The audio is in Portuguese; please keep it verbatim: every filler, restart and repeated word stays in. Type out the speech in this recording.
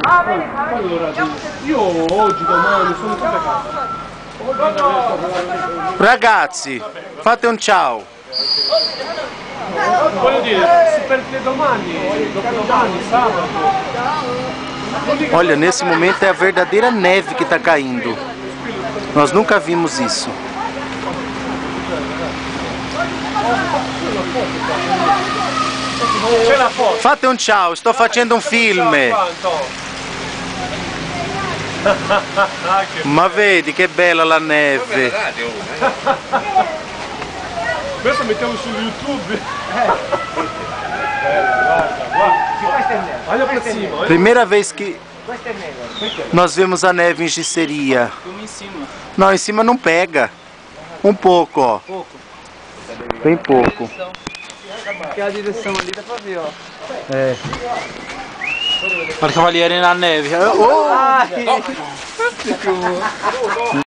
Allora, io oggi, domani, sono sempre a casa. Ragazzi, fate un ciao. Voglio dire, perché domani, dopodomani, sabato. Olha, nesse momento é a verdadeira neve que está caindo. Nós nunca vimos isso. C'è la foto. Fate un ciao, sto facendo un film. Ma vedi che bella la neve. Questo mettiamo su YouTube. Olha pra cima. Primeira vez que Questa è neve. nós vemos a neve em Giceria. Como em cima. Não, em cima não pega. Um pouco, ó. Pouco. Bem pouco. Che a direção ali dá pra ver, ó. É. Olha o cavaliere na neve. Oh! Ai.